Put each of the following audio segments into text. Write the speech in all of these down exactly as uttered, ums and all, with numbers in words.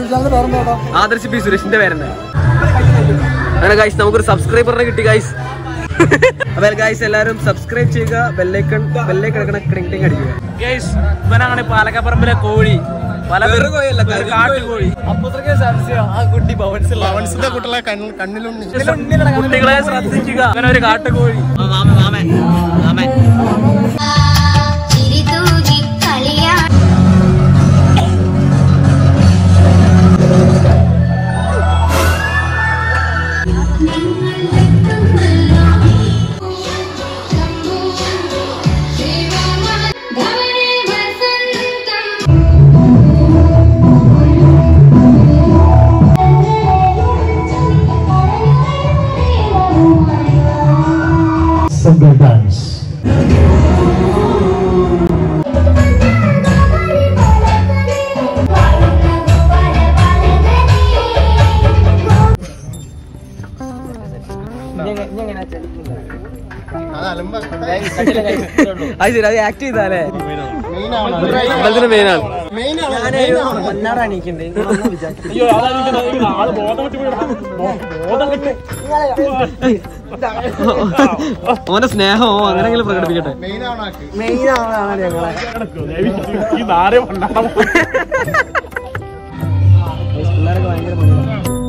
Adarsh P സുരേഷിന്റെ പേരെന്താ? അങ്ങനെ ഗൈസ് നമുക്കൊരു സബ്സ്ക്രൈബറിനെ കിട്ടി ഗൈസ്. അപ്പൊ ഗൈസ് എല്ലാരും സബ്സ്ക്രൈബ് ചെയ്യുക, ബെല്ലൈക്കൺ ബെല്ലൈക്കൺ അടിക്കുക ഗൈസ്. ഇവനാണ് പാലക്കാപ്പറമ്പിലെ കോഴി, കുട്ടികളെ ശ്രദ്ധിക്കുക, അങ്ങനെ ഒരു കാട്ടുകോഴി. Dance. അത് ശരി, അത് ആക്ട് ചെയ്താലേ മെയിനാണ്. ഓന്റെ സ്നേഹമോ അങ്ങനെങ്കിലും പ്രകടിപ്പിക്കട്ടെ. പിള്ളേരൊക്കെ ഭയങ്കര പണിയാണ്.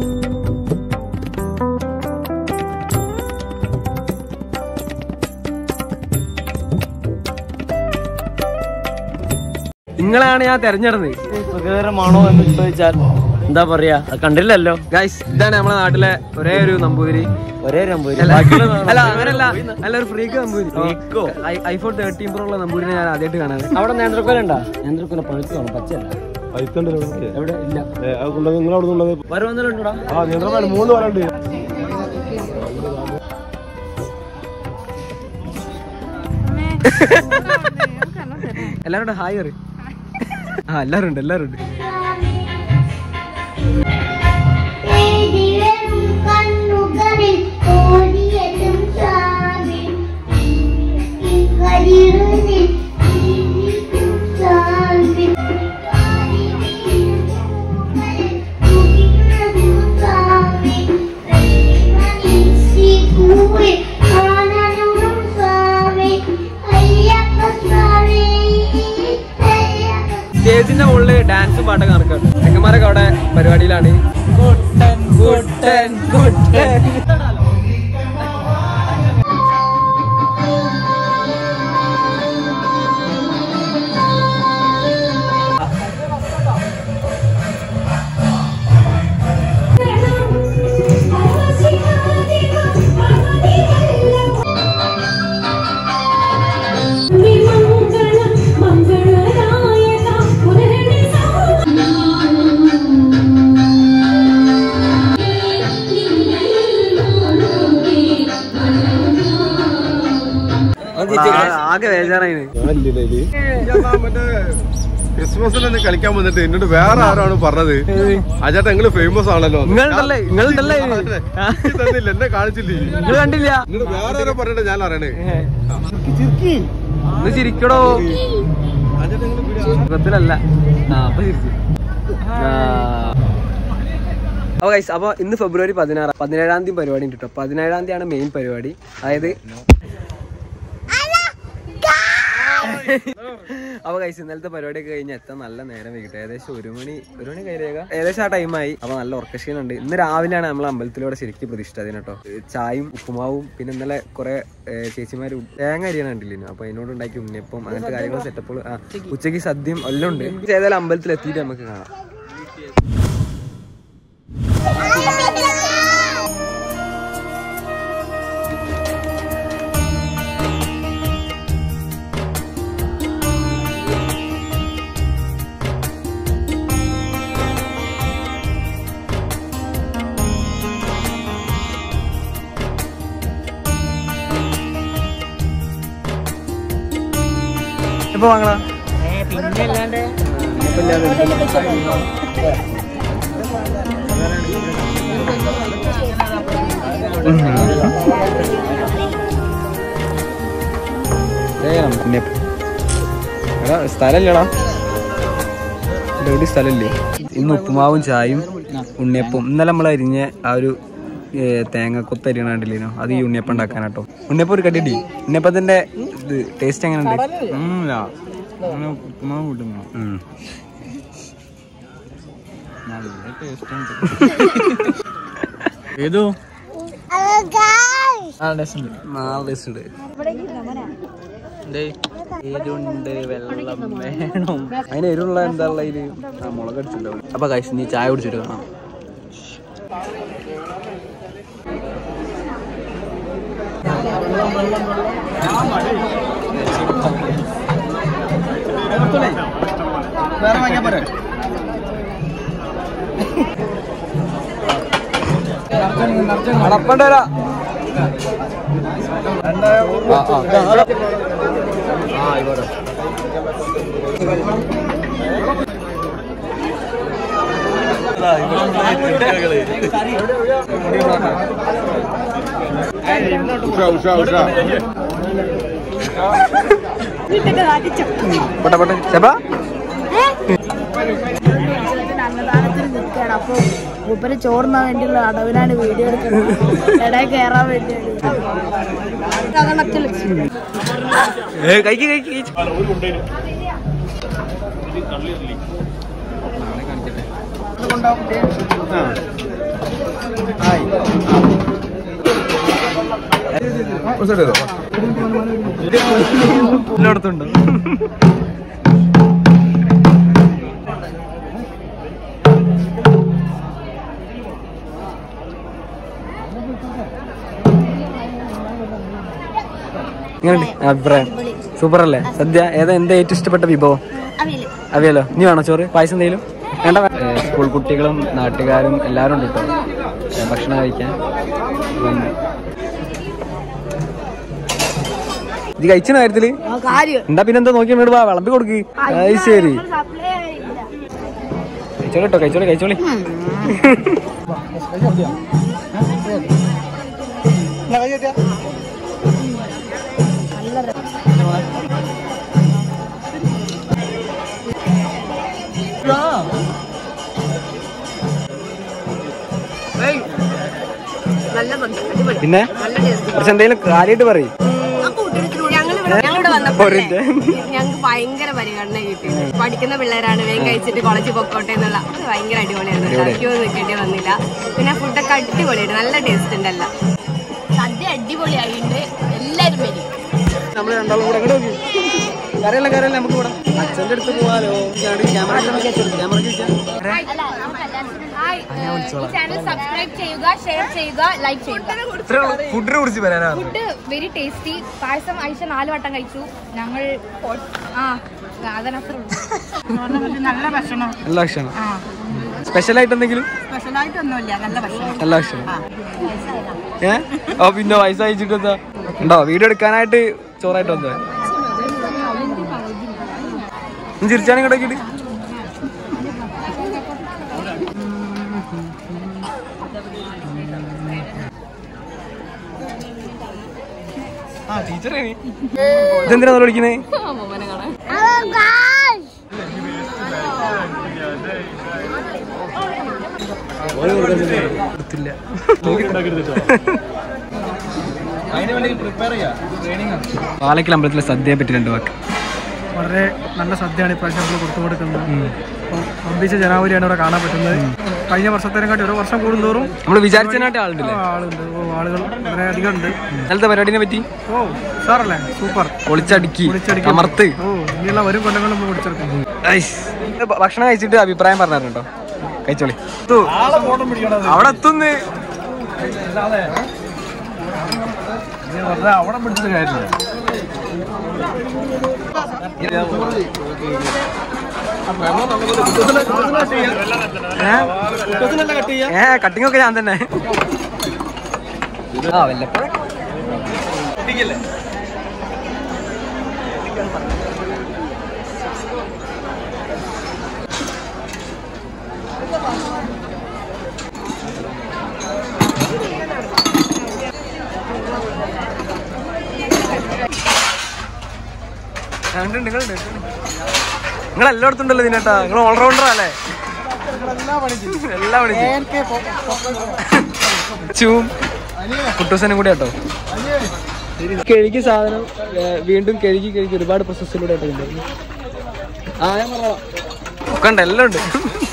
നിങ്ങളാണ് ഞാൻ തെരഞ്ഞെടുത്തത്. സുഖകരമാണോ എന്ന് ചോദിച്ചാൽ എന്താ പറയാ, കണ്ടില്ലല്ലോ ഗൈസ്. ഇതാണ് നമ്മളെ നാട്ടിലെ ഒരേ ഒരു നമ്പൂതിരി. ഒരേ നമ്പൂതിരി അല്ല, അങ്ങനല്ല, നല്ല ഒരു freak Namboothiri. IPhone thirteen pro ഉള്ള നമ്പൂരിനെ ഞാൻ ആദ്യമായിട്ട് കാണാതെ. അവിടെ നേന്ത്രക്കൊല ഉണ്ടാ? നേന്ത്രക്കൊല പഴുക്കാണ്, പച്ചയല്ല. എവിടെ ഇല്ല, വരുവന്നിട്ടുണ്ടോ? മൂന്ന് പേരുണ്ട്. എല്ലാവരും ഹായ് കറി. ആ എല്ലാരും ഉണ്ട്, എല്ലാരും ഉണ്ട്. സ്റ്റേജിന്റെ മുകളില് ഡാൻസും പാട്ടൊക്കെ നടക്കാറുണ്ട്. ചെക്കന്മാരൊക്കെ അവിടെ പരിപാടിയിലാണ്. ആകെ വേജാറായി. ക്രിസ്മസിന് കളിക്കാൻ വന്നിട്ട് എന്നോട് വേറെ ആരാണ് പറഞ്ഞത്, അജാട്ട നിങ്ങള് ഫേമസ് ആണല്ലോ. നിങ്ങളുണ്ടല്ലേ നിങ്ങളുണ്ടല്ലേ തന്നില്ല, എന്നെ കാണിച്ചില്ലേ, നിങ്ങൾ കണ്ടില്ല. എന്നോട് വേറെ ആരോ പറഞ്ഞിട്ട് ഞാൻ അറിയണേ. ഒന്ന് ചിരിക്കടോ, സുഖത്തിലല്ല. ആ അപ്പൊ ചിരിച്ചു. അപ്പൊ ഗൈസ്, അപ്പൊ ഇന്ന് ഫെബ്രുവരി പതിനാറ് പതിനേഴാം തീയതി പരിപാടി ഉണ്ട് കേട്ടോ. പതിനേഴാം തീയതിയാണ് മെയിൻ പരിപാടി. അതായത് അപ്പൊ ഗൈസ്, ഇന്നലത്തെ പരിപാടിയൊക്കെ കഴിഞ്ഞ് എത്താൻ നല്ല നേരം വൈകിട്ട്. ഏകദേശം ഒരു മണി ഒരു മണി കയറിയേക്ക ഏകദേശം ആ ടൈമായി. അപ്പൊ നല്ല ഓർക്കസ്ട്രയുണ്ട്. ഇന്ന് രാവിലെയാണ് നമ്മൾ അമ്പലത്തിലൂടെ ശരിക്കും പ്രതിഷ്ഠ അതിന് കേട്ടോ. ചായയും ഉപ്പുമാവും പിന്നെ ഇന്നലെ കുറെ ചേച്ചിമാര് തേങ്ങ അരിയാണ് കണ്ടില്ലേ, അപ്പൊ അതിനോട് ഉണ്ടാക്കി ഉണ്ണിയപ്പം അങ്ങനത്തെ കാര്യങ്ങൾ സെറ്റപ്പുകൾ. ആ ഉച്ചയ്ക്ക് സദ്യയും എല്ലാം ഉണ്ട്. ഏതായാലും അമ്പലത്തിൽ എത്തിയിട്ട് നമുക്ക് കാണാം. ഇപ്പൊ വാങ്ങലാ പിന്നെ അല്ലാണ്ട് സ്ഥലല്ലടാ, എവിടെ സ്ഥലല്ലേ? ഇന്ന് ഉപ്പുമാവും ചായയും ഉണ്ണിയപ്പവും. ഇന്നലെ നമ്മൾ അരിഞ്ഞ ആ ഒരു തേങ്ങക്കൊത്ത് അരിയണോ അത് ഈ ഉണ്ണിയപ്പം ഉണ്ടാക്കാനാട്ടോ. ഉണ്ണിയപ്പം ഒരു കട്ടിട്ടി. ഉണ്ണിയപ്പത്തിന്റെ ഇത് ടേസ്റ്റ് എങ്ങനെയുണ്ട്? ഉപ്പുമാവ് കൂട്ടുന്നു ഏതോ എരുണ്ട് വെള്ളം വേണം. അതിന് എരുള്ള എന്താ ഉള്ള ഇതില് മുളക് അടിച്ചിട്ടുണ്ടാവും. അപ്പൊ കഴിച്ച് നീ ചായ കുടിച്ചിട്ട് കാണാം. വേറെ വാങ്ങിയാ പോരെ? അടപ്പണ്ടരാ അന്നദാനത്തിന് നിൽക്കുകയാണ്. അപ്പൊ മൂപ്പര് ചോറിനാൻ വേണ്ടിയുള്ള അടവിനാണ് വീഡിയോ എടുക്കുന്നത്. ഇടയിൽ കയറാൻ വേണ്ടിയാണ്. എല്ലായിടത്തുണ്ട്. എങ്ങനെയുണ്ട് അഭിപ്രായം? സൂപ്പർ അല്ലേ? സദ്യ ഏതാ എന്താ ഏറ്റവും ഇഷ്ടപ്പെട്ട വിഭവം? അവിയലോ? ഇനി വേണോ ചോറ്? പായസം എന്തെങ്കിലും വേണ്ട? സ്കൂൾ കുട്ടികളും നാട്ടുകാരും എല്ലാവരും ഉണ്ട് കേട്ടോ ഭക്ഷണം കഴിക്കാൻ. ഇത് കഴിച്ച കാര്യത്തില് എന്താ പിന്നെന്താ നോക്കി ഇങ്ങോട്ട് വാ വിളമ്പി കൊടുക്ക്. അത് ശരി കഴിച്ചോളി കേട്ടോ കഴിച്ചോളി കഴിച്ചോളി. പിന്നെ കുറച്ച് എന്തെങ്കിലും കാര്യമായിട്ട് പറയും. ഞങ്ങൾക്ക് ഭയങ്കര പരിഗണന കിട്ടി. പഠിക്കുന്ന പിള്ളേരാണ്, വേഗം കഴിച്ചിട്ട് കോളേജിൽ പൊക്കോട്ടെ എന്നുള്ള ഭയങ്കര അടിപൊളിയായിരുന്നു. ക്യൂ നിൽക്കേണ്ടി വന്നില്ല. പിന്നെ ഫുഡൊക്കെ അടിപൊളിയായിട്ട് നല്ല ടേസ്റ്റ് ഉണ്ടല്ലോ. സദ്യ അടിപൊളിയായിട്ടുണ്ട്. എല്ലാരും വരും. നമ്മള് രണ്ടാളും കൂടെ എങ്ങോട്ട് നോക്കി കരയല്ല കരയല്ല നമുക്ക് കൂടെ അച്ഛൻ്റെ അടുത്ത് പോവാലോ. സബ്സ്ക്രൈബ് ചെയ്യുക, ഷെയർ ചെയ്യുക, ലൈക്ക് ചെയ്യുക. ഫുഡിനെ കുറിച്ച് പറയാനാ. Food very tasty. പായസം ആഴ്ച നാല് വട്ടം കഴിച്ചു ഞങ്ങൾ. ആ നല്ല ഭക്ഷണം. നല്ല ഭക്ഷണം. സ്പെഷ്യലായിട്ട് എന്തെങ്കിലും? സ്പെഷ്യലായിട്ടൊന്നുമില്ല, നല്ല ഭക്ഷണം. നല്ല ഭക്ഷണം. ഏ ഓ പിന്നെ പൈസ അയച്ചിട്ട് എന്താ ഉണ്ടോ? വീഡിയോ എടുക്കാനായിട്ട് ചോറായിട്ട് വന്നേ. ചിരിച്ചാണ് ഇങ്ങോട്ടേക്കിട്ട്. ആ ടീച്ചറേ ഇതെന്തിനാ വിളിക്കുന്നേ? പാലക്കൽ അമ്പലത്തിലെ സദ്യയെ പറ്റി രണ്ട് വാക്ക്. വളരെ നല്ല സദ്യയാണ് ഇപ്രാവശ്യം നമ്മൾ കൊടുത്തു കൊടുക്കുന്നത്. ഒമ്പിച്ച ജനാവലിയാണ് ഇവിടെ കാണാൻ പറ്റുന്നത്. കഴിഞ്ഞ വർഷത്തേനെക്കാട്ടി ഓരോ വർഷം കൂടുന്തോറും നമ്മൾ വിചാരിച്ചതിനായിട്ട് ആളുണ്ട് ആളുണ്ട് ആളുകൾ വളരെയധികം ഉണ്ട്. ഇന്നലത്തെ പരിപാടിനെ പറ്റി ഓ സാറല്ലേ സൂപ്പർ. പൊളിച്ചടുക്കി അമർത്ത്. ഓ ഇനിയുള്ള വരും കൊല്ലങ്ങളും നമ്മൾ പൊളിച്ചെടുക്കും. ഭക്ഷണം കഴിച്ചിട്ട് അഭിപ്രായം പറഞ്ഞിട്ടുണ്ടോ? കഴിച്ചോളി. അവിടെ എത്തുന്നേ അവിടെ പിടിച്ചത് കാര്യമില്ല. ഏ കട്ടിങ് ഒക്കെ ഞാൻ തന്നെ. ആ വല്ലപ്പോഴും നിങ്ങൾ എല്ലായിടത്തും ഉണ്ടല്ലോ ഇതിനേട്ടാ. നിങ്ങൾ ഓൾറൗണ്ടർ അല്ലേ? എല്ലാ പണിക്കും ചൂം കുട്ടൂസനും കൂടെ കേട്ടോ. കഴുകി സാധനം വീണ്ടും കഴുകി കഴുകി ഒരുപാട് പ്രോസസ്സിലൂടെ ആയിട്ടുണ്ട്. ആ ഞാൻ പറയാം ഒക്കെ ഉണ്ട്, എല്ലാം ഉണ്ട്.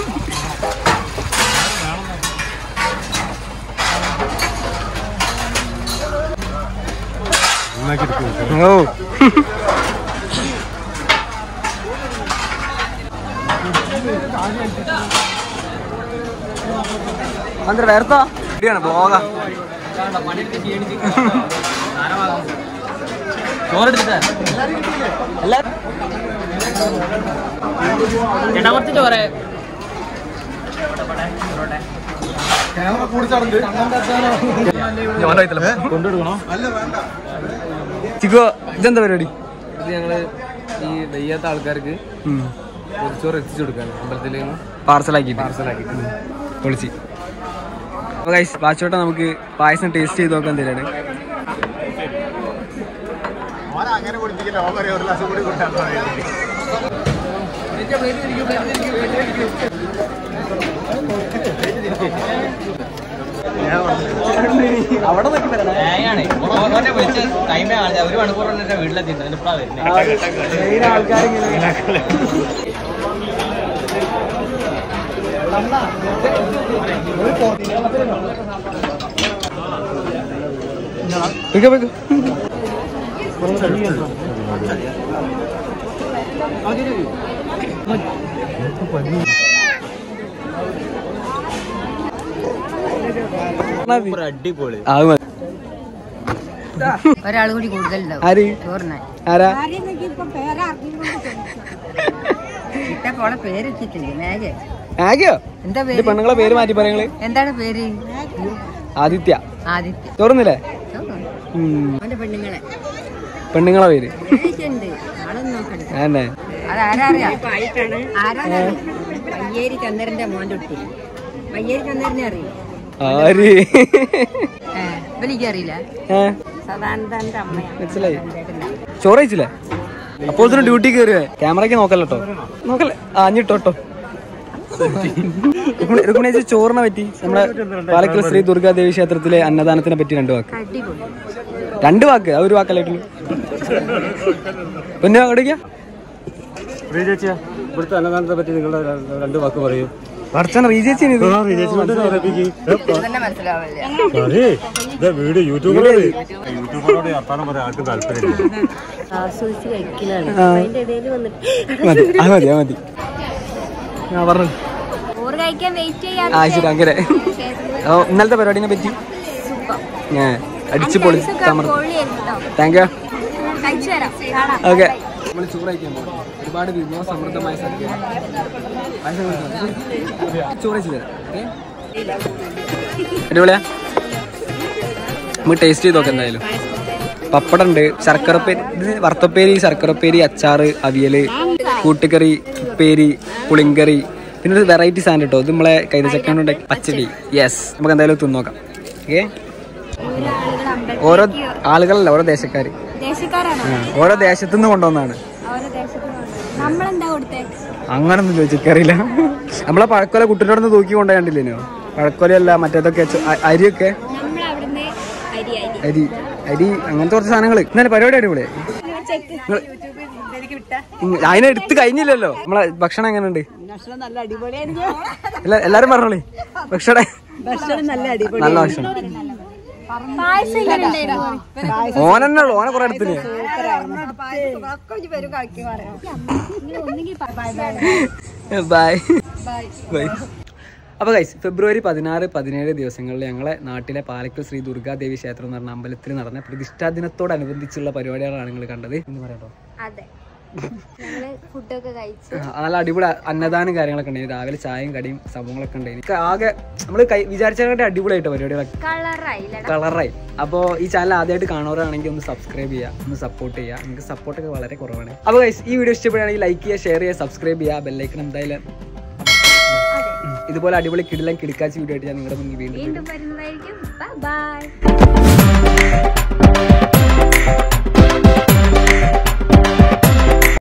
ഓ അന്തര വേർത്താ ഇടിയാണ് പോകാം. ചോറെടുത്തിട്ട് എല്ലാരും കുറച്ച് ചോറ് കൊണ്ടുവിടണോ? ചിക്കോ ഇതെന്താ പരിപാടി? ഇത് ഞങ്ങള് ഈ വയ്യാത്ത ആൾക്കാർക്ക് ചോറ് എത്തിച്ചു കൊടുക്കാണ് അമ്പലത്തിലേക്ക് പാർസലാക്കി പാർസലാക്കി പൊളിച്ച്. അപ്പൊ ഗൈസ് വാച്ചോട്ടെ നമുക്ക് പായസം ടേസ്റ്റ് ചെയ്ത് നോക്കാൻ തരാണ്. അവിടെ ഒരു മണിക്കൂർ വീട്ടിലെത്തി ആൾക്കാരിങ്ങനെ അടിപൊളി. ഒരാൾ കൂടി കൂടുതലുണ്ടാവും. ആരാ പേര് വെച്ചിട്ടില്ലേ? മേഘ. ആകെയോ? എന്താ പേര്? പെണ്ണുങ്ങളെ പേര് മാറ്റി പറയങ്ങള്. എന്താണ് പേര്? ആദിത്യ. ആദിത്യ. തോന്നുന്നില്ലേ? പെണ്ണുങ്ങളെ പെണ്ണുങ്ങളെ പേര് തന്നെ. അതാരാറിയാം? വയ്യേരി ചന്ദ്രന്റെ മോന്റെ കുട്ടി. വയ്യേരി ചന്ദ്രനെ അറിയും. ആര്? എനിക്ക് അറിയില്ല. സദാനന്ദന്റെ അമ്മയാണ്. മനസ്സിലായി. ചോറ് കഴിച്ചില്ലേ? അപ്പോൾ തന്നെ ഡ്യൂട്ടി കയറിയേ. ക്യാമറയ്ക്ക് നോക്കല്ലോ നോക്കല്ലേ? ആഞ്ഞിട്ടോട്ടോ. രുക്മിണേച്ചി ചോറിനെ പറ്റി നമ്മുടെ പാലക്കൽ ശ്രീ ദുർഗാദേവി ക്ഷേത്രത്തിലെ അന്നദാനത്തിനെ പറ്റി രണ്ട് വാക്ക്. രണ്ട് വാക്ക് അത് ഒരു വാക്കല്ലായിട്ടുള്ളൂ. പിന്നെ എവിടേക്കാ ഇവിടുത്തെ അന്നദാനത്തെ പറ്റി നിങ്ങളുടെ രണ്ട് വാക്ക് പറയൂ. പഠിച്ചാണ് റീചേച്ചി വീഡിയോ യൂട്യൂബിലോട് യൂട്യൂബിലോട് വർത്താനം പറയാൻ ആർക്കും താല്പര്യമില്ല. മതി മതി മതി ഞാൻ പറഞ്ഞു. ആ ശരി അങ്ങനെ. ഇന്നലത്തെ പരിപാടിനെ പറ്റി ഞാൻ അടിച്ചു പൊളി. Thank you. ഓക്കെ നമ്മൾ ചോറ് കഴിക്കാൻ പോകും. ഒരുപാട് വിഭവ സമൃദ്ധമായ സദ്യ ചോറ് കഴിച്ചു. അടിപൊളിയാ. നമുക്ക് ടേസ്റ്റ് ചെയ്ത് നോക്കാം എന്തായാലും. പപ്പടം ഉണ്ട്, ശർക്കരപ്പേരി, വറുത്തപ്പേരി, ശർക്കരപ്പേരി, അച്ചാറ്, അവിയല്, കൂട്ടുകറി, ഉപ്പേരി, പുളിങ്കറി, പിന്നെ ഒരു വെറൈറ്റി സാധനം കേട്ടോ. ഇത് നമ്മളെ കൈതച്ചക്ക പച്ചടി. യെസ്, നമുക്ക് എന്തായാലും തിന്നോക്കാം. ഓക്കെ. ഓരോ ആളുകളല്ല, ഓരോ ദേശക്കാര്, ഓരോ ദേശത്തു നിന്ന് കൊണ്ടുവന്നാണ്. അങ്ങനൊന്നും ചോദിച്ചറിയില്ല. നമ്മളെ പഴക്കൊല കുട്ടിനോടൊന്ന് തൂക്കി കൊണ്ടുപോയിട്ടില്ലേനോ? പഴക്കൊലയല്ല മറ്റേതൊക്കെ അരിയൊക്കെ അരി അരി അങ്ങനത്തെ കുറച്ച് സാധനങ്ങൾ. ഇന്നലെ പരിപാടി അടിപൊളി. അതിനെടുത്ത് കഴിഞ്ഞില്ലല്ലോ. നമ്മളെ ഭക്ഷണം എങ്ങനെയുണ്ട്? എല്ലാരും പറഞ്ഞോളി. ഭക്ഷണം നല്ല ഭക്ഷണം. ഓനെന്നെ ഉള്ളു, ഓനെ കുറെ എടുത്തിന്. Bye bye. അപ്പോൾ ഗൈസ്, ഫെബ്രുവരി പതിനാറ് പതിനേഴ് ദിവസങ്ങളിൽ ഞങ്ങളെ നാട്ടിലെ പാലക്കൽ ശ്രീ ദുർഗാദേവി ക്ഷേത്രം എന്ന് പറഞ്ഞ അമ്പലത്തിൽ നടന്ന പ്രതിഷ്ഠാ ദിനത്തോടനുബന്ധിച്ചുള്ള പരിപാടികളാണ് നിങ്ങൾ കണ്ടത് എന്ന് പറയട്ടോ. നല്ല അടിപൊളി അന്നദാനം കാര്യങ്ങളൊക്കെ ഉണ്ടായിരുന്നു. രാവിലെ ചായയും കടിയും സംഭവങ്ങളൊക്കെ ഉണ്ടായിരുന്നു. ആകെ നമ്മൾ വിചാരിച്ചതിനെ അടിപൊളിയായിട്ട് പരിപാടികളൊക്കെ കളറായി. അപ്പോൾ ഈ ചാനൽ ആദ്യമായിട്ട് കാണുന്നവരാണെങ്കിൽ ഒന്ന് സബ്സ്ക്രൈബ് ചെയ്യുക, ഒന്ന് സപ്പോർട്ട് ചെയ്യുക. നിങ്ങൾക്ക് സപ്പോർട്ടൊക്കെ വളരെ കുറവാണ്. അപ്പോൾ ഗൈസ്, ഈ വീഡിയോ ഇഷ്ടപ്പെടുകയാണെങ്കിൽ ലൈക്ക് ചെയ്യുക, ഷെയർ ചെയ്യുക, സബ്സ്ക്രൈബ് ചെയ്യുക, ബെല്ലൈക്കൺ എന്തായാലും. ഇതുപോലെ അടിപൊളി കിടിലം കിടക്കാച്ച വീഡിയോ ആയിട്ട് ഞാൻ നിങ്ങളുടെ മുന്നിൽ വീണ്ടും വരുന്നതായിരിക്കും. ബൈ.